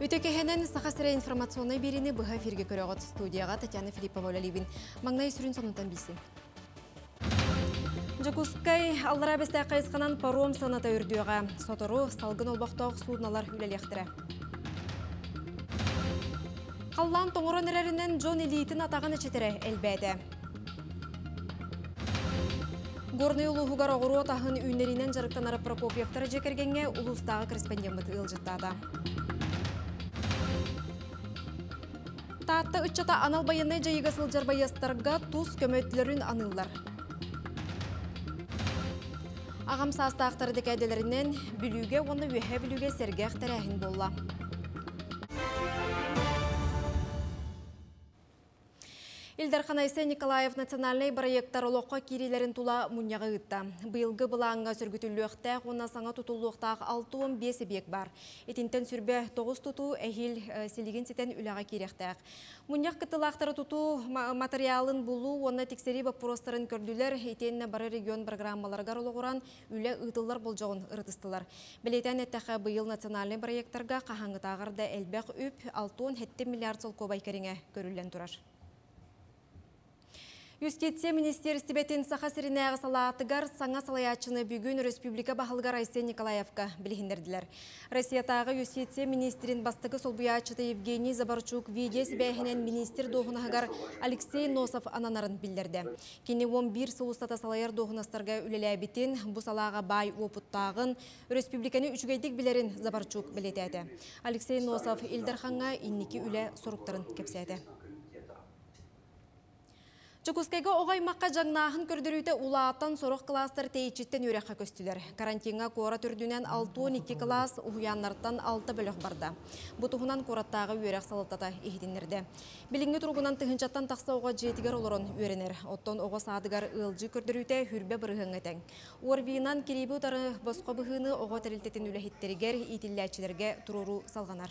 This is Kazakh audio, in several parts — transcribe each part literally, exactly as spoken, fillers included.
Үтекехенен сақасыра информационный беріні бұға эфирге көріғат студияға Татьяна Филиппова Лалибин. Маңнай сүрін сонудан бейсін. Жакускай аллара бесті қайысқанан паром саната үрдіға. Сотору салғын олбақтауық судналар үлелектірі. Қаллан тоңырын әрерінен Джон Элитін атағын ішетірі әлбәді. Горный улуғығар оғыру атағын үйнерінен жарықтанары Прокопьевтары жекергенге ұлыстағы корреспондент ұлжыттады. Таатта үтчата анал байыны жайығасыл жарбайыстарға тұз көмөтлерін анылар. Ағам састақтары декәделерінен бүліге, оны өйе бүліге сәрге әқтәрәхін болла. Илдар Ханайсы Николаев национальный проекттар олоққа кирилерін тула мұньяғы ұтта. Бұйылғы бұлаңға сүргітілуіқті, оны саңа тұтулуықтақ алты он бес бек бар. Етінтен сүрбе тоғыз тұту әйіл селеген сетен үліға керектәк. Мұньяқ қытылақтары тұту материалын бұлу, оны тексері бапыростарын көрділер, етеніне бары регион программаларға олығыран үлі ұтылар болжауын ұрытыстылар. Білетен әттәқі бұйыл национальный проекттарға қағаңғытағырда әлбәқ үп алты он жеті миллиард сол көбай кәріңе көрілен тұрар. Юстиция министерстебетін сақасыріне ағысалатығар саңа салаячыны бүгін Республика Бахылғар Айсен Николаевка білігіндерділер. Россиятағы юстиция министерін бастығы солбуячыты Евгений Забарчук видес бәйхінен министер доғынағығар Алексей Носов ананарын білдерді. Кені он бір соғыстата салайыр доғынастарға үлеләбетін бұл салаға бай опыттағын Республиканы үшігейдік білерін Забарчук білетеді. Алексей Носов Илдарханға иннекі үлі соруқтарын кепседі. Чукускайга оғай маққа жаңнағын көрдірүйті улааттан соруқ кластар тейчеттен өрәққа көстілер. Карантинға кора түрдінен алты он екі класс ұғыяннарттан алты бөлік барды. Бұтығынан кораттағы өрәқ салыптата ехетінерді. Біліңгі тұрғынан тұхынчаттан тақса оға жетігер олырын өренер. Оттон оға садығар ұлжы көрдірүйті хүрбе бірғын әтен. Орвиынан керебі ұтары босқа бұғыны оға тәрілтетін үләхеттерігер итілләчілерге тұруру салғанар.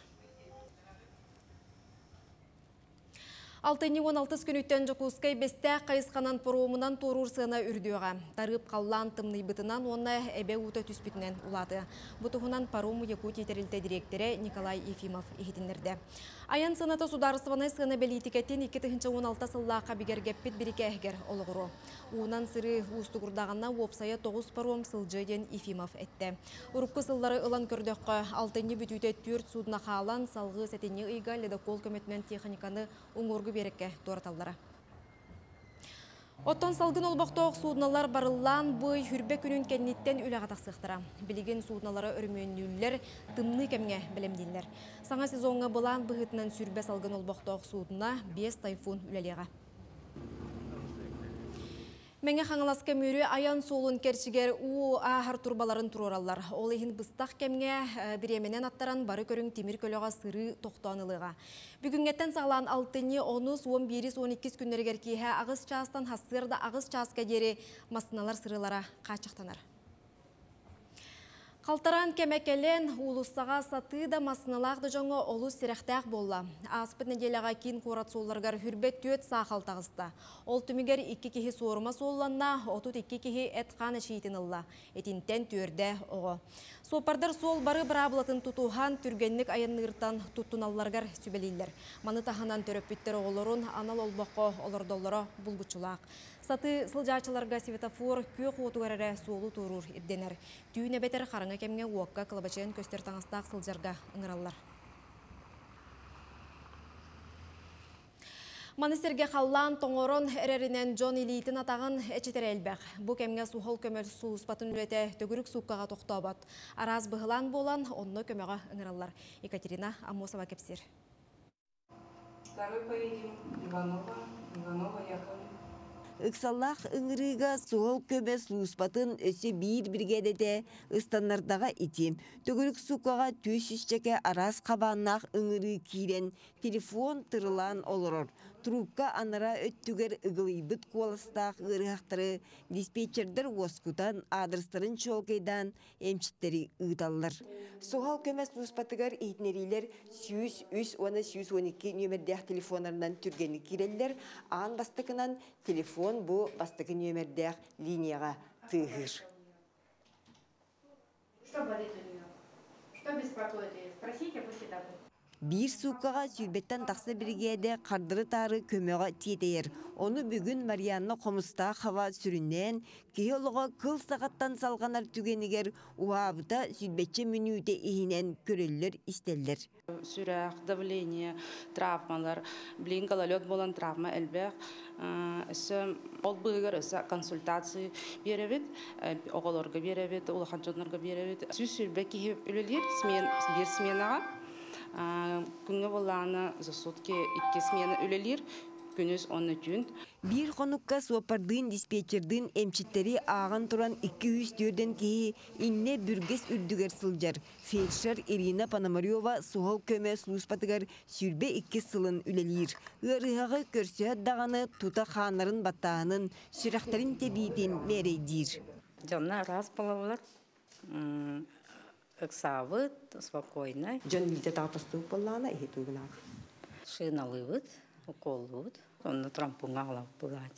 Алтыны он алты күн үттен Жакускай бесте қайысқанан поромынан торур сына үрдіға. Тарып қаллан тымны бұтынан оны әбе ұты түспітінен ұлады. Бұтығынан парому Якутия тәрілті директоры Николай Ефимов ехетіндерді. Аян сынаты сударысываны сыны бәлітікеттен екі мың он алты сыллаға бігергеппет біріке әгер олығыру. Уынан сыры ұстығырдағына опсая тоғыз паром сылжыден Ефимов әтті. Ұрыққы сыллары ұлан көрдіққа алтыны бүтүйті түрт судына қалан салғы сәтіне ұйға ледокол көметінен техниканы ұңырғы берекке тораталдары. Оттон салгын олбақтауық судналар барылан бұй хүрбе күнін кәннеттен үліға тақсықтыра. Білеген судналары өрмөнілер тымны кәмге білемдейлер. Саңа сезонға бұлан бұғытынан сүрбе салгын олбақтауық судына бес тайфун үлелеға. Мәңе қаңыласқа мөрі аян солын керчігер у ағар турбаларын тұроралар. Ол ехін бұстақ кәмге біременен аттаран бары көрің темір көліға сыры тоқтанылыға. Бүгінгеттен сағылан алтыны он он бір он екі күндергер кейе ағыз частан хасырда ағыз частқа дері масыналар сырылара қачықтанар. Қалтаран кәмәкелен улыстаға саты да масыналақты жоңы олу сірәқтәқ болла. Аспыт неделяға кейін қорат солларғар хүрбет төт сақалтағызда. Ол түмігер екі кехи сорыма солланна, отут екі кехи әтқан әшейтін ұлла. Этинтен түрді оғы. Сопардар сол бары бірабылатын тұтуған түргенлік айыннығыртан тұттуналларғар сөбелейлер. Маны тағынан төріп бүттер оғылырын анал олбаққа олырдолары бұлбұтшылақ. Саты сылжачыларға светофор көк отуғарары солу тұрur ирденер. Түйіне бетер қарыңа кемге уаққа қылабачайын көстер таңыстақ сылжарға ыңыралар. Манистерге қаллан тоңорон әрерінен Джон Элитін атағын әчетер әлбәқ. Бұ кемге суғыл көмір суыспатын үлеті төгірік суққаға тоқтабат. Араз бұғылан болан, онны көмеға ыңыралар. Екатерина Амосова кепсер. Второй поедем. Иванова, Иванова, Яковлев. Иксаллах ыңырыға суғыл көмі суыспатын өсі бір бригадеде ұстаннардаға итим. Төгірік суқаға төс ішчеке арас қабаннақ ыңыры кейрен телефон тырылан олырыр. Трубка анара өттігер ұғылайбыт қолыстақ ұрықтары диспетчердер оскутан адрестарын чолкайдан емчіттері ұғдалылар. Суғал көмі суыспатығар итнерилер сүйіс үс оны сүйіс он екі нөмірдәқ телефонарынан түргені керелілер. Ан бастықынан телефон бұл бастығы нөмірдәқ линияға тығыр. Что болит у нее? Что беспокоит ее? Спросите, пусть это будет. Bir суккаға сүйбеттен тақсы біргеде қардыры тары көмеға тиетейір. Оны бүгін Марианна Қомыста хава сүрінен, кейолыға кыл сағаттан салғанар түгенігер уабыта сүйбетче мүнүйте ихинен көрелер истелдер. Сүрәк, давление, травмалар, блин, гололед болан травма әлбәк. Ол бұғығыр консультация беребет, оғаларға беребет, улаханчонларға беребет. Сүз сүрбәк кейіп өлелер, бір сменаға. Күнгі боланы за сутки икки смена өлелер, күніз оны түн. Bir konukka суапардын диспетчердын эмчиттери ағын туран икки жүз төрден кейі инне бүргес үрдігер сылжар. Фельдшер Ирина Пономарева суғал көмі слуспатыгар сүрбе икки сылын үлелер. Үріғағы көрсөт дағаны тута ханарын баттағының сүрәқтерін тебейтін мерейдер. Жанна раз болалар. Эксавыт, спокойно. Жон билде тапыстық боллана, ехет угнақ. Шиналывыт, уколывыт. Он трампунга алап бұғать.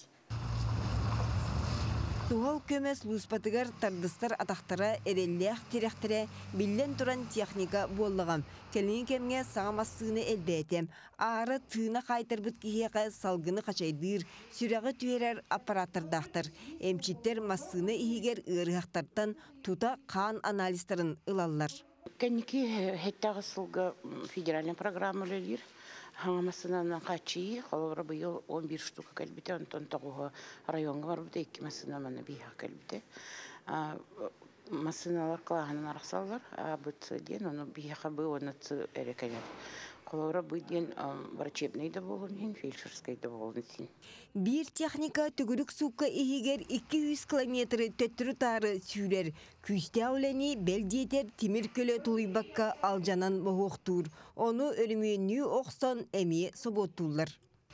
Туғал көмес луспатыгар тардыстар атақтара әрелләқ теректіре білден тұран техника боллығам. Келін кемге сағамасыны әлбәтем. Ары тыына қайтырбыт кейеға салғыны қачайдыр, сүрәғы түйерер аппараттардақтыр. Эмчиттер массыны ихигер ырғақтартан тута қан анализтарын ылалар. Кәнеке хеттағы сылғы федеральный программа өлелер. Хаңамасынан қачи, қалауыра бұйыл он бир штука кәлбіте, онтон тағуға районға бар бұда екі масына маны бейха кәлбіте. Масыналар қалағанын арақсалар, бұтсы ден, оны бейха бұй, оны цы әрі кәлер. Қалауыра бұй ден врачебный да болын, фельдшерский да болын. Bir техника түгірік суққа егер икки жүз километрі төттірі тары сүйрер. Күсте ауләні бәлдетер темір көлі тұлайбаққа алжанан мұғықтыр. Оны өрімені оқсан әме соботулар.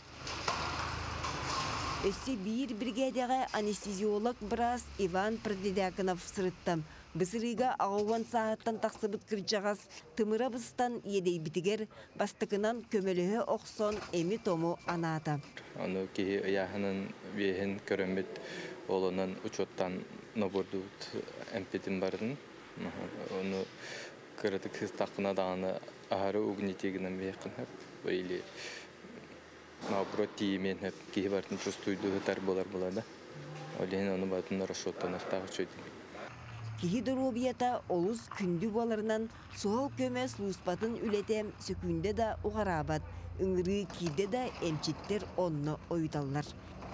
Өсі бір бригадяға анестезиолог біраз Иван Продедяконов сырыттам. Бысырыға ағуан сағаттан тақсыбыт кірчағас тымыра быстан едей бітігер бастықынан көмелігі оқсон әме тому аната. Onu ki яханын вехен көрөмбет олонан учоттан нобордут эмпетин бардын. Onu кырытык хыстакына даганы ахары угнетегинен вехин хеп. Или наоборот тимен хеп ки бардын чувствуйду тар болар булада. Олен onu батын расчеттан астагы чөйдү. Кихи дорубията олус күнді боларынан суғал көмес луспатын үлетем сөкүнде да уғарабат. Үңірі кейде да эмчиттер онны ойдалар.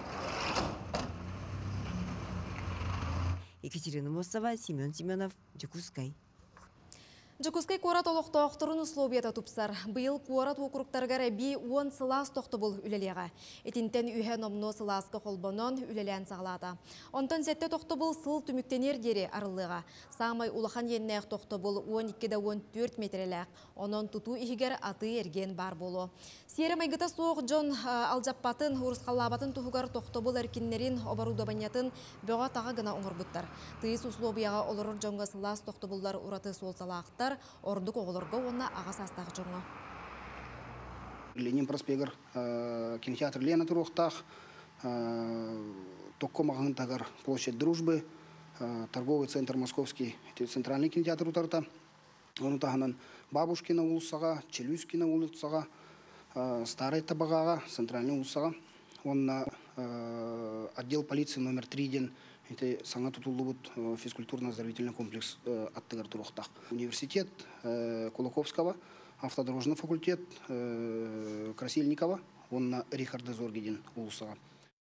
Екатерина Мосова, Семен Семенов, Жекускай. Жекускай корат олықта оқтырын условията тупсар. Бұйыл корат округтаргара би он сылас тоқты бұл үлелеға. Етінтен үйе номно сыласқы қолбанон үлелен сағылады. Онтан сәтті тоқты бұл сыл түміктенер дері арылыға. Самай улахан еннәқ тоқты бұл он екі он төрт метреләқ. Онын тұту ихігер аты ерген бар болу. Сері майгыта соқ жон алжаппатын, ұрысқалабатын тұхығар тоқты бұл әркеннерін обарудабанятын бөға таға гына оңыр бұттар. Тыйыс условияға олырыр жонға сылас тоқты бұлдар ұраты сол салақтар, ордық оғылырға онна ағас астағы жоңға. Ленин проспегар, кинотеатр Лена Турухтах, Токкомағын тағар площадь Дружбы, торговый центр Московский, центральный кинотеатр Утарта, оны тағынан Бабушкина улысаға, Челюскина улысаға, Старый Табағаға, центральный улысаға, онна отдел полиции номер три ден, это саңа тұтылы бұд физкультурно-оздоровительный комплекс аттығар Турухтах. Университет Кулаковского, автодорожный факультет Красильникова, онна Рихарда Зоргедин улысаға.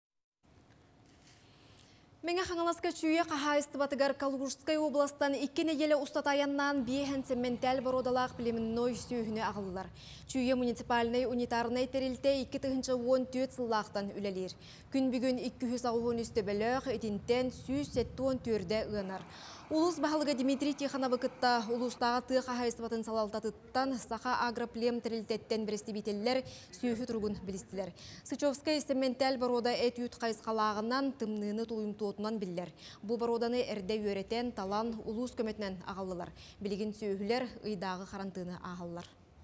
Менге хаңаласка чүйе қағайысты батыгар Калужскай областан иккене елі ұстатаяннан бейхен цементәл бородалақ білімінной сүйіні ағылылар. Чүйе муниципальный унитарный терилте икки тыгынчы он төрт сыллақтан үлелер. Күн бүгін икки жүз ағуын үсті біліғ, етінтен сүйіз сетті он төрді ұғынар. Улус бағылығы Дмитрий Тихановы кытта улустағы тыға қағайыстыбатын салалтатыттан сақа агроплем терилтеттен бірістебетелер сүйігі тұрғын білістілер. Сычевскай цементәл борода әт ют қайысқалағынан тымныны тұлымтуотынан білдер. Бұл бороданы әрде өретен талан улус көметінен ағалылар. Білеген сүйігілер ұйдағы қарантыны ағалылар.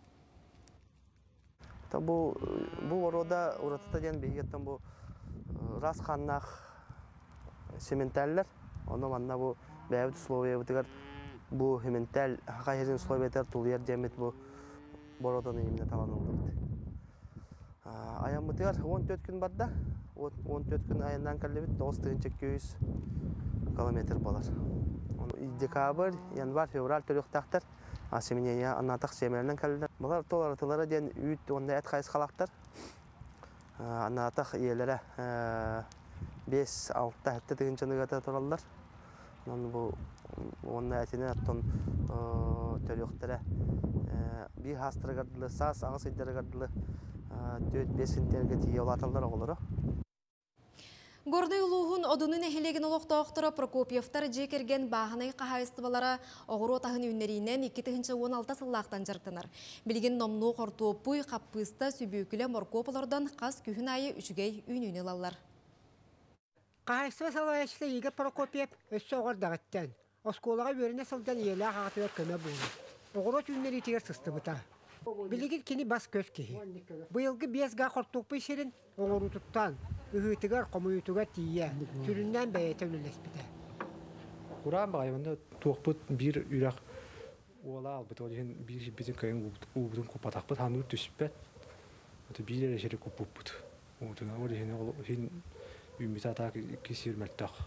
Бұл борода ұратытаден бейгеттен бұл рас қаннақ цементәлілер. Оны манна бұл бәйбіт условия бұтығар бұл хементәл қайырын условиятар тұлияр жәмет бұл бородон именно таланылды. Аямытыгар он төрт күн барда, он төрт күн айынан кәлебет тоғыз километр болар. Декабрь, январь, февраль төлөктактар асеминея анатак семернен кәлелер. Булар толарытылары ден үйт онда эт кайыс калактар. Анатак иелере беш алты хәтте деген чыныгата тураллар. Мен бу онда этине аттон төлөктөрө би хастыргардылы сас агыс иддергардылы төт бесинтерге тие олаталар оголоро. Гордый улуғын одунun эхилеген олоқтауқтыры Прокопьевтар жекерген бағынай қағайыстыбалары оғыру отағын үннерінен екі мың он алты сыллақтан жарқтанар. Білген номну қортуопуй қаппыста сүбөкілі моркополардан қас күхін айы үшігей үніне лалар. Қағайыстыба салайшылы егер Прокопьев өссі оғырдағыттен. Осколаға өріне сылдан елі ағатылар көмі болды. Оғыру үннері тегер сысты бұта. Білеген кені бас көз кейі. Бұйылғы безға қортуопуй серін оғыру тұттан. Үхітігер қомуютуға тие, түріннен бәйеті өлелеспіді. Уран бағайванда тоқпыт бір үйрақ ола албыты, олеген бір біздің кайын ұбыдың көпатақпыт, хануыр түсіппәт. Бір әрі жері көппыт. Оғытына олеген үймет атақ кесер мәлттақ.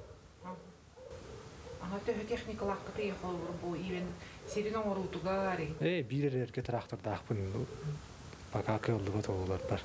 Ана төһө техникалақ қыты еқол бұл үйен серін оңырутуға ғары? Е, бір әрі әрге трақтырдақпын, бақа көлігі тоғылар бар.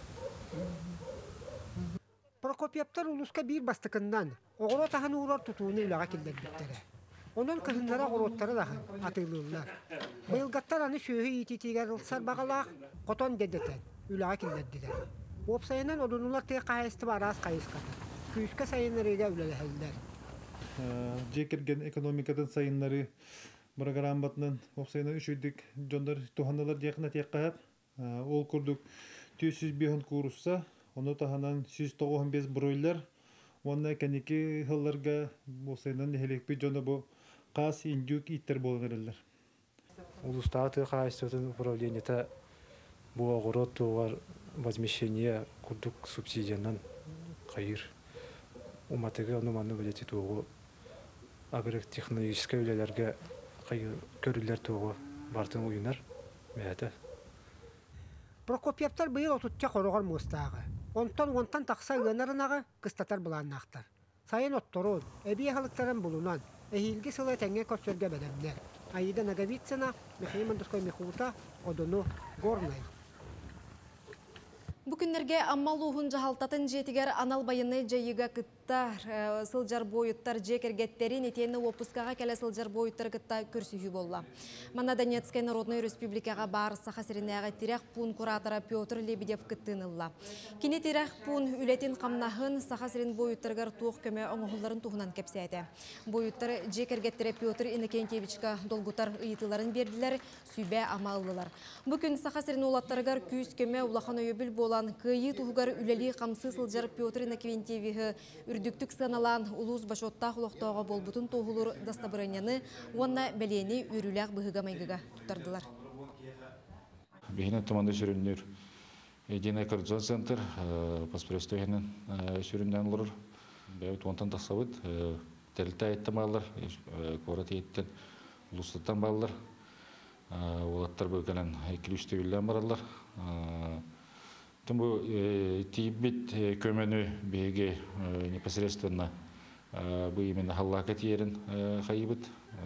Прокопьевтар улуска бир бастыкыннан оғыро тахан уурар тутууну үлаға келдербиттері. Онон кыһыннара оғыроттары дагы атыылыылар. Быйылгаттар аны шөһү ититигер ылсар бағалақ котон дедетен үлаға келдердилер. Опсайынан одунулар тек қайысты барас қайыскаты. Күйіске сайынларыға үлелехелдер. Жекерген экономикадан сайынлары программатынан опсайынан үшүйдік жондар туханалар жақына тек қағып. Ол күрдік төсіз бейхін курусса, оны таханан жүз тоғыз бес бройлер, онна кәнеке хылларға болсайынан нехелекпе жоны бұл қас индюк иттер болын әрелер. Улустаты қайыстатын управлениета бұл оғырот туғар возмещение күрдік субсидиянан қайыр. Уматыға оны маны білеті туғы агротехнологический үйлелерге көрілер туғы бартын ойынар мәді. Прокопьевтар быйыл отутча қорығар мұстағы. Онтан онтан тақса ұланарынағы қыстатар бұланнақтар. Сайын отторун, әбей халықтарын бұлунан, әйілгі сылай тәңе көпсөрге бәдәмнер. Айыда Наговицына, Михаил Мандуской Михута, Одуну, Горнай. Бүкіндерге аммалуғын жағалтатын жетігер анал байыны жайыға кыттар, сылжар бойыттар жекергеттерін етені опускаға кәлі сылжар бойыттар кытта көрсүйі болла. Мана Донецкай Народной Республикаға бар сақасырынағы тирек пун куратора Петр Лебедев кыттынылла. Кені тирек пун үлетін қамнағын сақасырын бойыттарғар туық көмі оңғыларын туғынан кепсәйді. Бойыттар жекергеттері Петр Иннокентьевичка долгутар ұйытыларын берділер, сүйбе амалылар. Бүкін сақасырын олаттарғар күйіс көмі улақан өйөбіл бол кыйы туғар үлелі қамсы сылжар Петр Иннокентьевичі үрдіктік саналан улус башоттақ ұлықтауға болбутын тоғылыр дастабыраняны, онна бәлені үріләқ бұғыға майгыға тұттардылар. Бейіне тұманды сүрінлер Единый координационный центр паспорестойының сүрінден ұлырыр. Бәуіт онтан тақсабыд, тәлітті айттан бағылар, қорат еттен ұлыстаттан бағылар. Олаттар бөкенен екілі үллән баралар. Тому тибит көмөнү беге непосредственно bu именно халлакат ерин хайбыт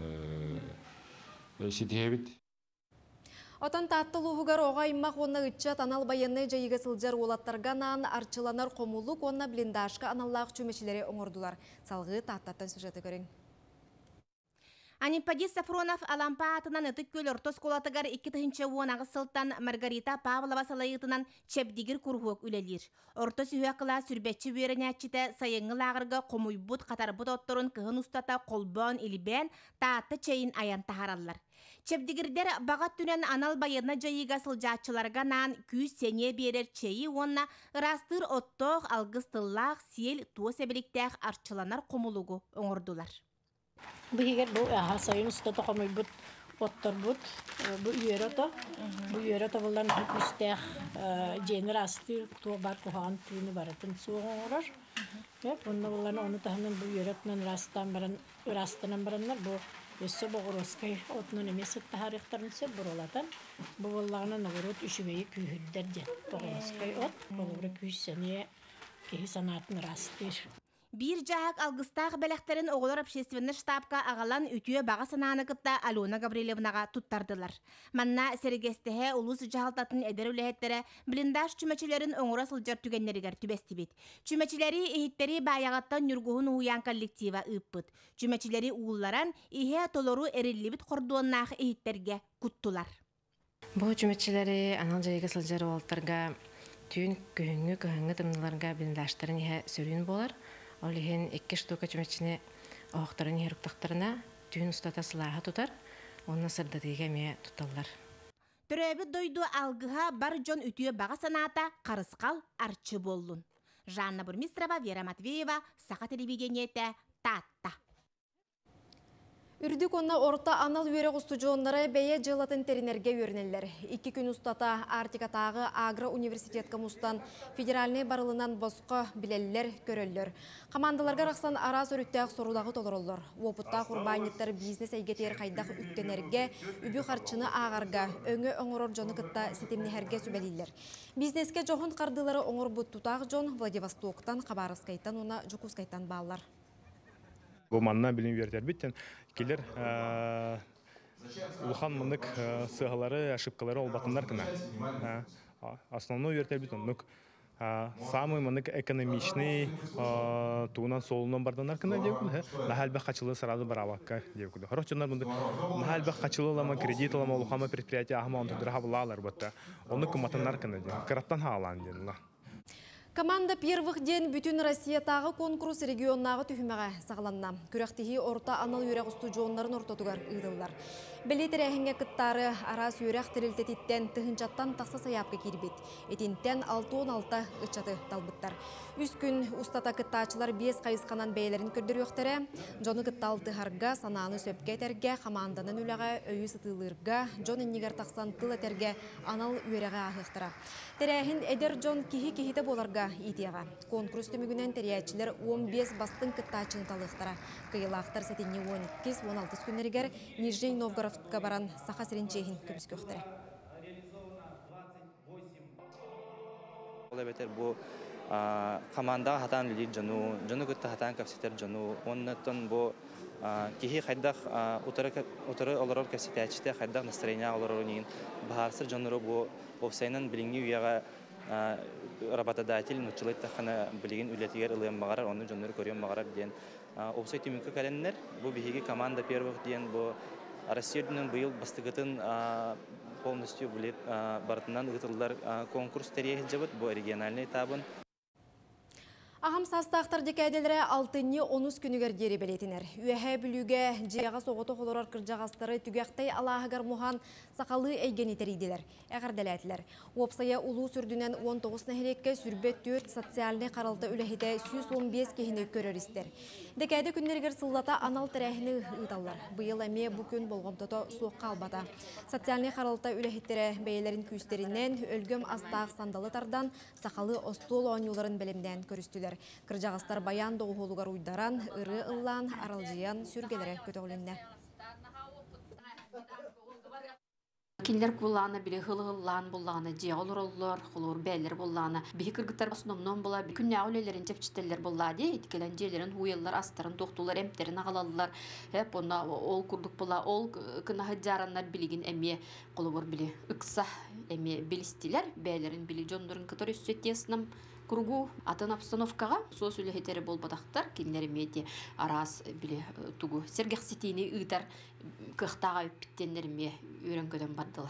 ситебит. Отан таттылуғығар оғаймақ онна үтчат анал байыны жайыға сылжар олаттарғанан арчыланар қомулық онна блиндашқа аналлақ чөмешілері оңырдылар. Салғы таттаттан сюжеті көрің. Анимпадис Сафронов алампа атынан ытык көл ортос колатыгар iki тыгынча уонагы сылтан Маргарита Павлова салайытынан чепдигир кургуок үлелир. Ортос үйақыла сүрбетчі бүйерінәтчіті сайыңы лағырға қомуйбут қатарбут отторын кығын устата қолбон илибен таатты чейін аян тахаралар. Чепдигирдер бағат түнен анал байына жайыға сылжатчыларға нан күйіз сене берер чейі онна ырастыр оттоқ алғыстыллақ сел туос әбіліктәқ арчыланар қомулугу оңырдулар. Бигер бу аха сайын стата камай бут оттор бут бу үйрөтө бу үйрөтө булдан үстәх генерасты то бар кохан туны баратын сугорор э бунда булларны аны тахмин бу үйрөтнөн растан баран растан бараннар бу өссө боғыроскай отнун эмес ыттахарыктарын сөп бурулатан бубуллагына ногорот үшүмейи күйүрдер ден боғыроскай от болура күйсене кеһи санаатын растыр. Бир жаһак алгыстаах бәләхтерин оголор общественный штабка агалан үтүө бага санааныкытта Алена Гаврилевнага туттардылар. Манна сергестеһе улус жаалтатын эдер үлэһеттере блиндаж чүмәчилерин оңора сылжар түгеннеригер түбестибит. Чүмәчилери иһиттери баягаттан нүргуһун уян коллектива ыппыт. Чүмәчилери ууларан иһэ толору эриллибит кордуоннаах иһиттерге куттулар. Бу чүмәчилери анал жайга сылжар уалтарга түйүн көһүңү көһүңү тымныларга блиндаштарын иһэ сөрүн болар. Олиһин икки штука чүмәчине оохтарын иһируктахтарына түйүн устата сылааһа тутар, онна сырдатыйга эмиэ туталлар. Төрөбүт дойду алгыха бар жон үтүө бага санаата карыскал арчы боллун. Жанна Бурмистрова, Вера Матвеева, Саха телевидениете, Татта. Үрдік онна орта анал үйері құсты жоғындары бәйе жылатын теринерге өрнелер. Iki күн ұстата Артикатағы Агро университетка мұстан федеральный барылынан босқа білелер көрелер. Командаларға рақсан арас өріттәк сорудағы толырылыр. Опытта құрбайнеттер бизнес әйгетер қайдақ үттенерге, үбі қарчыны ағарға, өңі оңырор жоны кытта сетемнехерге сүбәлейлер. Бизнеске жоғын қардылары оңыр бұттутақ жон Владивостоктан, Қабарыскайтан, она Жукускайтан балар. Бұл манна білін вердер біттен, келер улхан мұндық сығалары, ошибкалары олбатындар кіна. Основной вердер біттен, самый мұндық экономичный туынан солынан бардынар кіна деугін, нахалбақ қачылы сарады бараваққа деугін. Хорош жондар мұндық нахалбақ қачылы олама, кредит олама, улхама предприятия ағыма онтудыра бұлалар бұтта. Оны күматынар кіна деугін, қыраттан хаалан деугін. Команда первых ден бүтін Россиятағы конкурс регионнағы түхімеға сағыланна. Күрәқтігі орта анал үйрек ұсты жоғындарын ортатуғар ұйдылар. Білетер әхінге кыттары арас үйрек тірілтетіттен тұхынчаттан тақса саяпқа кербет. Етінттен алты он алты ұчаты талбыттар. Үс күн ұстата кыттачылар бес қайысқанан бәйлерін көрдір өқтері. Жоны кытталты харға, сананы сөпке әтерге, команданын үліға, өйі сытылырға, жон иннигер тақсан тыл әтерге анал үйреға ағықтыра. Тәрәхін әдер жон кихи-кихиті боларға итеға. Конкурс түмігінен тәрәчілер он бес бастың кыттачыны талықтыра. Кыйлақтар сәтіне он екі он алты күннергер Нижний Новгородқа баран Саха Сиренчехин көміз көқтірі. Команда хатан лидер жану, жану гытта хатан капситер жану, оннан бу кихи хайдах утары олорор капситячте хайдах настроение олорорнин бахарсыр жануру бу офсайнан билинги уяга работодатель нучылайт тахана билигин үлетигер ылыям багарар, оны жануру көрөм багарар ден офсай түмүнкө каленнер бу биһиги команда первых ден бу Россиянын быйыл бастыгытын полностью билет бартынан гытылдар конкурс терехи жабыт бу региональный этабын. Ағам састақтар декәделері алтынны онус күнігер дері белетінер. Үйәхә білуге жияға соғыты қолырар кіржағастары түгәқтай алағығар мұхан сақалы әйген етерейділер, әғардәләтілер. Опсая ұлу сүрдінен он тоғыз нәхерекке сүрбет төрт социальный қаралты үләхеті жүз он бес кехіні көрерістер. Декәді күннергер сыллата анал тәрәхіні ұйталар. Бұйыл әме бұ күн болғымтото соққа албата. Социальный қаралты үләхеттері бәйелерін күстерінен өлгім астақ сандалы тардан сақалы остол оңюларын бәлемден көрістілер. Кыржағастар баян доғылығар уйдаран, ыры ыллан, аралжиян сүргелері көтіғілінне. Кинлер кулланы били хылыллан булланы жеолор оллор, хулур бәйлер булланы. Бихи кыргыттар основном була күнне аулелерин жепчителер булла ди, иткелен жерлерин хуеллар астарын тоқтулар эмтерин агалаллар. Хеп онна ол курдук була, ол кынахы жараннар билигин эме колубор били ыкса эме билистилер, бәйлерин били жондорун кытыр үссөттесинам кругу атын обстановкага соос үлехетери болбатактар кинлери меди арас били тугу сергекситини ыйтар кыхтага үппиттеннерме үйрөнгөдөн бардылар.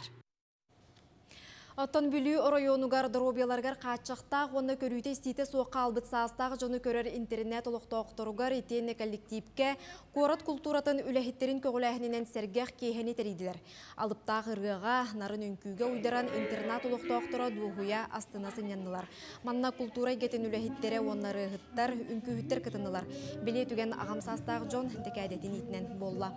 Оттон бүлі районугар дробияларгар қатшақтақ, оны көрүйте стейті соққа албыт састақ жоны көрер интернет олықтауқтыругар етені коллективке корат культуратын үләхеттерін көғіләхінен сәргеқ кейхені тәрейділер. Алыптақ ырғыға, нарын үнкүйге уйдаран интернет олықтауқтыра дуғуя астынасын яннылар. Манна культура гетін үләхеттері онлары ғыттар, үнкүйіттер кытынылар. Біле түген ағам састақ жон декәдетін етінен болла.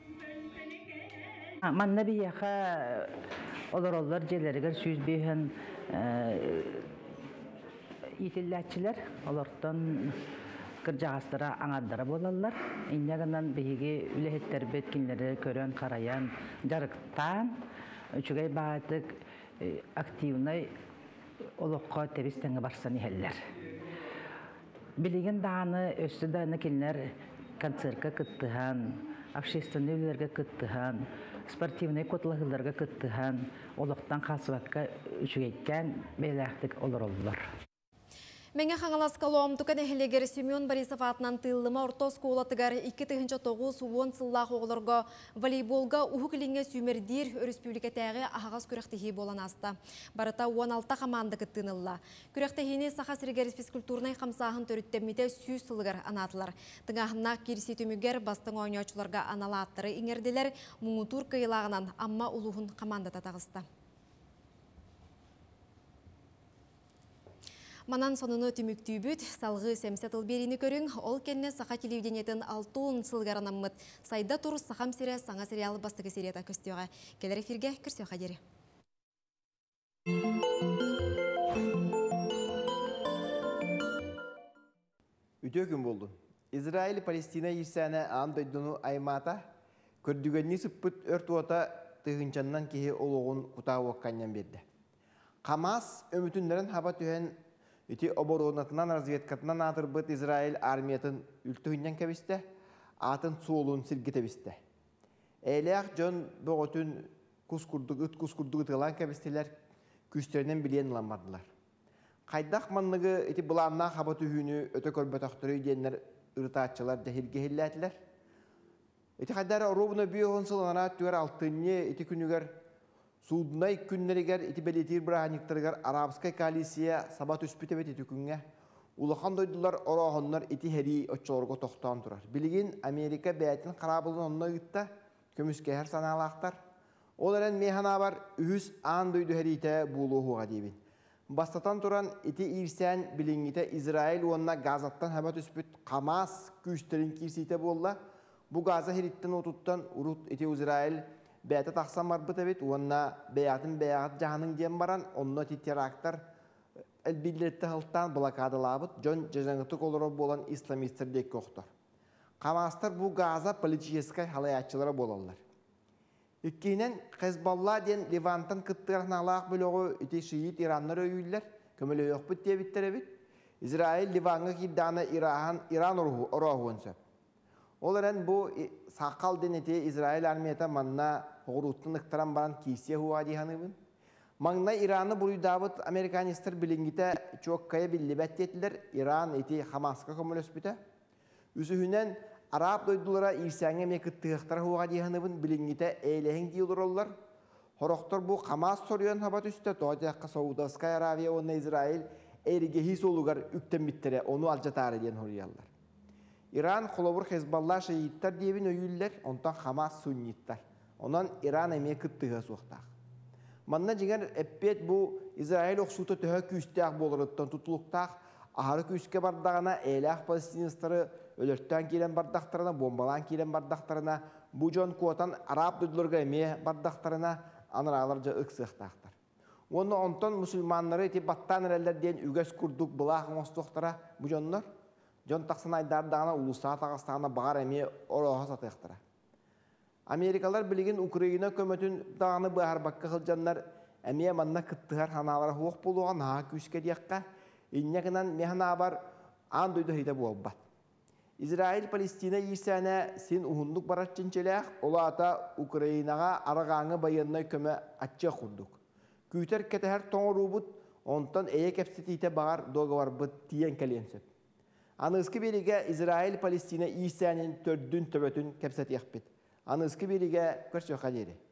Манна бияха олар-олар жерлерігер сөз бейхен итилләтчілер, олардан кыржағастыра аңардара болалар. Иннегеннен биһиги үлеһеттербет кинлери көрөн караян жарыктан үчүгэй баатык активный олоққа терістіңі барсан ихеллер. Билеген даны өсті даны кинлер концертка кыттыхан, общественный үйлерге кыттыхан, спортивный котлағыларға кыттыхан, олықтан қасыбаққа үшігейттен бейләқтік олар олар. Менге хаңаласка лоомтукен эхелегер Семен Борисов атынан тыллыма орто сколатыгар икки тыгынча тогуз он сыллах оғылырға волейболга ухукилинге сүймердир республикатағы ағас күректехи болан аста. Барыта он алты команда кыттынылла. Күректехини саха сиргер физкультурнай қамсағын төріттеммете сүйіз сылығар анатылар. Тыңағынақ кирси түмігер бастың ойнаучыларға аналаттыры иңерділер мұңутур кыйлағынан амма улуғын команда татағысты. Манан сонуну түмүктүүбүт, салғы сәмсетіл беріні көрің, ол кенне сақа телевидениетін алтуын сылғаранаммыт. Сайда тур сақам сире саңа сериалы бастығы серията көстіуға. Келер эфирге көрсеу қадері. Үтө күн болду. Израиль Палестина ирсәне аан дойдуну аймата, көрдүгөнні сыппыт өрт ота тыгынчаннан кеhe олуғын кутаа уаққаннан берді. Хамас өмүтүнлерін хаба түхен Ити оборонатынан разведкатынан атырбыт Израиль армиятын үлтүгінен кәбісті, атын суолуын сиргетебісті. Әйләқ жон бұғытын күскурдуг, үт күскурдуг тылан кәбістелер күстерінен білен ламардылар. Қайдақ манлығы ити бұланна қаба түхіні өті көрбетақтыры үйденлер ұртатчылар дәхілге хилләтілер. Ити қайдары робына бүйоғын сылғана түгер алтынне ити күнігер Суднай күннерігер ити белетир бұрағаниктарығар Арабскай коалиция сабат үспітебет ити күнге улахан дойдылар орағынлар ити хәри отчыларға тоқтан тұрар. Білген Америка бәйтін қарабылын онына ғытта көміске әр саналақтар. Ол әрін мейхана бар үхіс аң дойды хәрейті бұлуғуға дейбін. Бастатан тұран ити ирсән білінгіте Израиль онына газаттан хәбат үспіт Хамас күштерін кирсейті болла. Бұ газа хәриттен отуттан урут ити Израиль бәйті тақсан бар бұт әбет, онына бәйатын бәйағат жағының дем баран, онына терактар әлбейлетті ғылттан блокадылабыт, жон жезаңғытық олары болан исламистер дек көқтір. Қамастар бұл газа политическай халаятчылары болалар. Үккейінен Хезболла ден Ливантан кыттығырын алақ бөліғі үте шиит Ираннар өйілер, көмілі өқ бұт дебіттер әбет. Израиль Ливанғы кидданы Иран орағуын сөп. Оларен бұл сақал денете Израиль армията манна оғыруттың ұқтыран баран кейсия хуа дейханыбын. Маңна Иранны бұруйдабыт американистер білінгіті чоққая білі бәттетілер Иран еті Хамасқа көміліс біті. Үсіхінен Араб дойдылара ирсәңе мекіттіғықтар хуа дейханыбын білінгіті әйләхін дейілер олар. Хорақтар бұл Хамас сорыйын хабат үсті тоғатяққа Саудовская Аравия онна Израиль әрігехи солуғар үктен біттірі оны алжатары ден хорыялар. Иран қолабыр Хезболла шейіттар дейбін өйілдер, онтан Хамас сунниттар. Онан Иран әме күттіға соқтақ. Манна жеңер әппет бұл Израиль оқсуты түхі күстіғ болырыттан тұтылықтақ, ағары күске бардағына әйләқ палестинистары өлірттен келен бардақтарына, бомбалан келен бардақтарына, бұл жон қуатан Араб дүдлерге әме бардақтарына анырағылар ұқсықтақтар. Оны онтан мұсылманлары еті баттан әрелерден үгәс күрдік бұлағын остықтара бұл жонлар. Жон тақсын айдардағына ұлыса тағыстағына бағар әме ороға сатықтыра. Америкалар білеген Украина көметін дағаны бағар баққа қылжанлар әме манна кыттығар ханалары хуық болуға наға күшке дейққа иннекінен механа бар аң дойды хейді бұл бат. Израиль Палестина ерсәне сен ұғындық барат жіншеләқ, ола ата Украинаға арағаңы байынной көмі атчы құрдық. Күйтер кәтәр тоңыр ұбыт, онтан әйе кәпсетейті бағар доғы бар бұт тиен кәленсіп. Анызқы береге Израиль Палестина ерсәнен төрдін төбөтін кәпсет еқпет. Анызқы береге көрсі қадері.